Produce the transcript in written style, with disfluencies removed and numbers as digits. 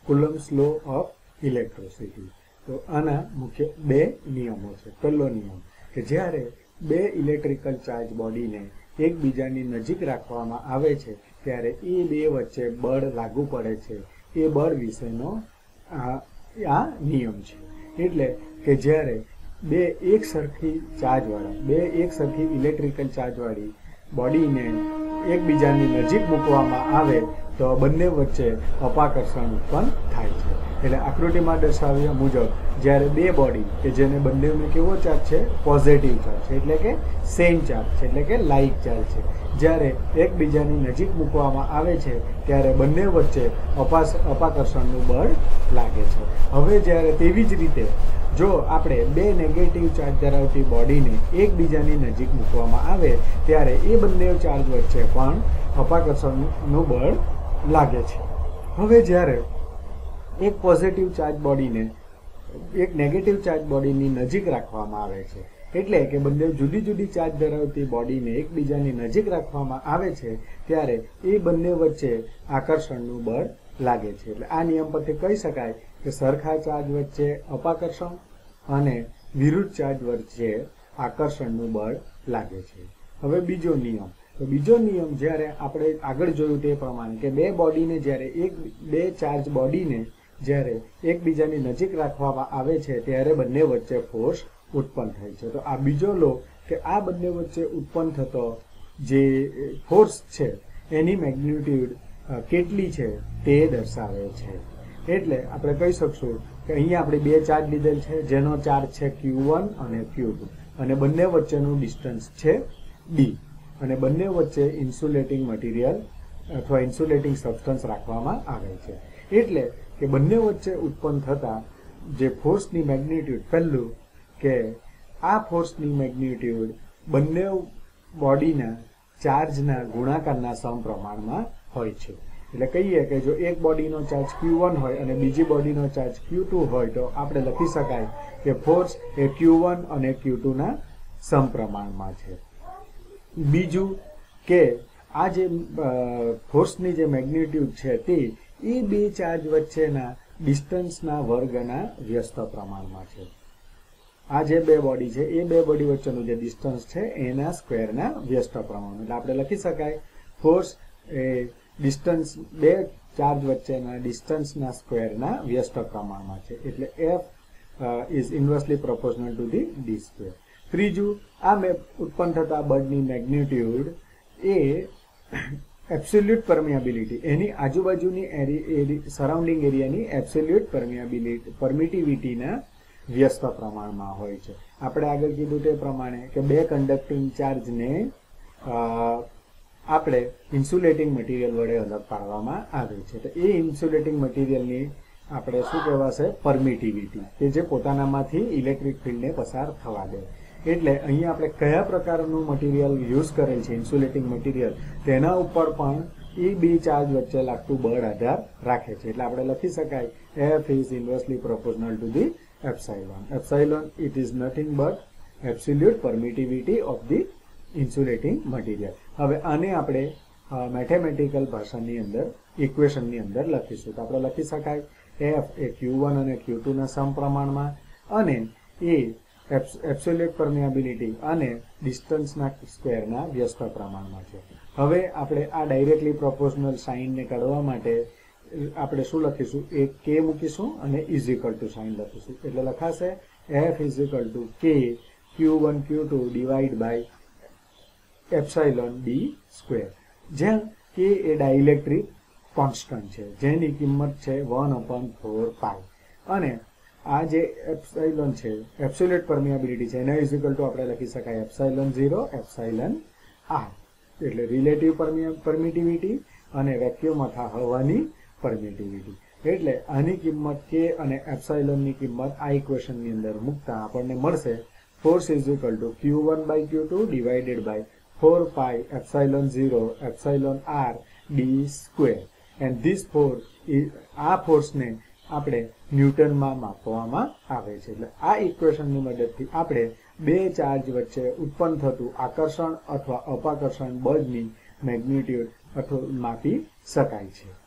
કુલમ્બ્સ law of electricity. તો આના મુખ્ય બે નિયમો છે. પહેલો નિયમ કે જ્યારે બે ઇલેક્ટ્રિકલ ચાર્જ બોડીને એકબીજાની નજીક રાખવામાં આવે છે ત્યારે એ બે વચ્ચે બળ લાગુ પડે છે. એ બળ વિશેનો આ નિયમ છે. એટલે કે જ્યારે બે એક સરખી ચાર્જવાળા બે એક સરખી ઇલેક્ટ્રિકલ ચાર્જવાળી બોડીને એકબીજાની નજીક મૂકવામાં આવે તો બંને વચ્ચે અપાકર્ષણ ઉત્પન્ન થાય છે. એટલે આકૃતિમાં દર્શાવ્યા મુજબ જ્યારે બે બોડી કે જેને બંનેને કેવો ચાર્જ છે? પોઝિટિવ ચાર્જ છે, એટલે કે સેમ ચાર્જ છે, એટલે કે લાઇક ચાર્જ છે. જ્યારે એકબીજાની નજીક મૂકવામાં આવે છે ત્યારે બંને વચ્ચે અપાકર્ષણનું બળ લાગે છે. હવે જ્યારે તેવી જ રીતે જો આપણે બે નેગેટિવ ચાર્જ ધરાવતી બોડીને એકબીજાની નજીક મૂકવામાં આવે ત્યારે એ બંને ચાર્જ વચ્ચે પણ અપાકર્ષણનું બળ લાગે છે. હવે જ્યારે એક પોઝિટિવ ચાર્જ બોડીને એક નેગેટિવ ચાર્જ બોડીની નજીક રાખવામાં આવે છે, એટલે કે બંને જુદી જુદી ચાર્જ ધરાવતી બોડીને એકબીજાની નજીક રાખવામાં આવે છે ત્યારે એ બંને વચ્ચે આકર્ષણનું બળ લાગે છે. એટલે આ નિયમ પરથી કહી શકાય કે સરખા ચાર્જ વચ્ચે અપાકર્ષણ અને વિરુદ્ધ ચાર્જ વચ્ચે આકર્ષણનું બળ લાગે છે. હવે બીજો નિયમ. તો બીજો નિયમ જ્યારે આપણે આગળ જોયું તે પ્રમાણે કે બે બોડીને જ્યારે બે ચાર્જ બોડીને જ્યારે એકબીજાની નજીક રાખવામાં આવે છે ત્યારે બંને વચ્ચે ફોર્સ ઉત્પન્ન થાય છે. તો આ બીજો લો કે આ બંને વચ્ચે ઉત્પન્ન થતો જે ફોર્સ છે એની મેગ્નિટ્યુડ કેટલી છે તે દર્શાવે છે. એટલે આપણે કહી શકશું કે અહીંયા આપણે બે ચાર્જ લીધેલ છે જેનો ચાર્જ છે Q1 અને Q2 અને બંને વચ્ચેનું ડિસ્ટન્સ છે D અને બંને વચ્ચે ઇન્સ્યુલેટિંગ મટીરિયલ અથવા ઇન્સ્યુલેટિંગ સબસ્ટન્સ રાખવામાં આવે છે. એટલે કે બંને વચ્ચે ઉત્પન્ન થતા જે ફોર્સની મેગ્નિટ્યુડ પહેલું કે આ ફોર્સની મેગ્નિટ્યુડ બંને બોડીના ચાર્જના ગુણાકારના સમપ્રમાણમાં હોય છે. એટલે કહીએ કે જો એક બોડીનો ચાર્જ Q1 હોય અને બીજી બોડીનો ચાર્જ Q2 હોય તો આપણે લખી શકાય કે ફોર્સ એ Q1 અને Q2 ના સમપ્રમાણમાં છે. બીજું કે આ જે ફોર્સની જે મેગ્નિટ્યુડ છે તે એ બે ચાર્જ વચ્ચેના ડિસ્ટન્સના વર્ગના વ્યસ્ત પ્રમાણમાં છે. આ જે બે બોડી છે એ બે બોડી વચ્ચેનું જે ડિસ્ટન્સ છે એના સ્ક્વેરના વ્યસ્ત પ્રમાણમાં. એટલે આપણે લખી શકાય ફોર્સ એ ડિસ્ટન્સ બે ચાર્જ વચ્ચેના ડિસ્ટન્સના સ્ક્વેરના વ્યસ્ત પ્રમાણમાં છે. એટલે F is inversely proportional to the D square. ત્રીજું, આ ઉત્પન્ન થતા બળની મેગ્નિટ્યુડ એ એબ્સોલ્યુટ પરમિયાબિલિટી એની આજુબાજુની સરાઉન્ડિંગ એરિયાની એબ્સોલ્યુટ પરમિટિવિટીના વ્યસ્ત પ્રમાણમાં હોય છે. આપણે આગળ કીધું તે પ્રમાણે કે બે કન્ડક્ટિંગ ચાર્જને આપણે ઇન્સ્યુલેટિંગ મટીરિયલ વડે અલગ પાડવામાં આવે છે. તો એ ઇન્સ્યુલેટિંગ મટીરિયલની આપણે શું કહેવાશે? પરમિટિવિટી, કે જે પોતાનામાંથી ઇલેક્ટ્રિક ફિલ્ડને પસાર થવા દે. એટલે અહીંયા આપણે કયા પ્રકારનું મટીરિયલ યુઝ કરેલ છે ઇન્સ્યુલેટિંગ મટીરિયલ તેના ઉપર પણ એ બે ચાર્જ વચ્ચે લાગતું બળ આધાર રાખે છે. એટલે આપણે લખી શકાય F is inversely proportional to the epsilon. Epsilon it is nothing but absolute permittivity of the insulating material. હવે આને આપણે મેથેમેટિકલ ભાષાની અંદર ઇક્વેશનની અંદર લખીશું. તો આપણે લખી શકાય F એ Q1 અને Q2 ના સમપ્રમાણમાં અને એ એબ્સોલ્યુટ પરમિયાબિલિટી અને ડિસ્ટન્સના સ્ક્વેરના વ્યસ્ત પ્રમાણમાં છે. હવે આપણે આ ડાયરેક્ટલી પ્રોપોર્શનલ સાઇનને કાઢવા માટે આપણે શું લખીશું? એક K મૂકીશું અને ઇઝ ઇક્વલ ટુ સાઇન લખીશું. એટલે લખાશે F is equal to K Q1 Q2 divide by epsilon D square. જ્યાં K એ ડાઇલેક્ટ્રિક કોન્સ્ટન્ટ છે જેની કિંમત છે 1/4π અને આ જે એપ્સાઇલોન છે એબ્સોલ્યુટ પરમિયાબિલિટી છે એના ઇઝ ઇક્વલ ટુ આપણે લખી શકાય એપ્સાઇલોન 0 એપ્સાઇલોન R. એટલે રિલેટિવ પરમિટિવિટી અને વેક્યુમ અથવા હવાની પરમિટિવિટી. એટલે આની કિંમત K અને એપ્સાઇલોનની કિંમત આ ઇક્વેશનની અંદર મૂકતા આપણને મળશે force is equal to Q1/Q2 divided by 4π epsilon 0 epsilon R D square. And this force આ ફોર્સને આપણે ન્યૂટનમાં માપવામાં આવે છે. એટલે આ ઇક્વેશનની મદદથી આપણે બે ચાર્જ વચ્ચે ઉત્પન્ન થતું આકર્ષણ અથવા અપાકર્ષણ બળની મેગ્નિટ્યુડ અથવા માપી શકાય છે.